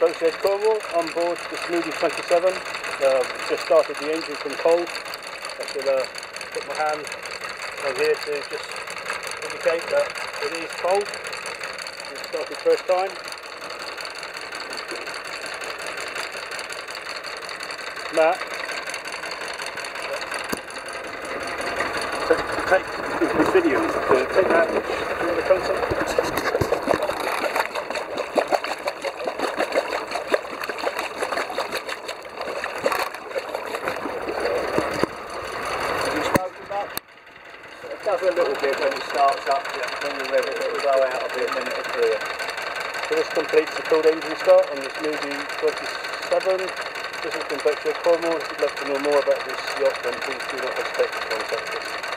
Boatshed Cornwall on board this Moody 27. Just started the engine from cold. I shall put my hand on here to just indicate that it is cold. It started first time. Matt, take this video, take that in the console. It does a little bit when it starts up, when you rev it, it will go out a bit and then it will clear. So this completes the cooled engine start on this Moody 27. This has been Boatshed Cornwall. If you'd like to know more about this yacht, then please do not hesitate to contact us.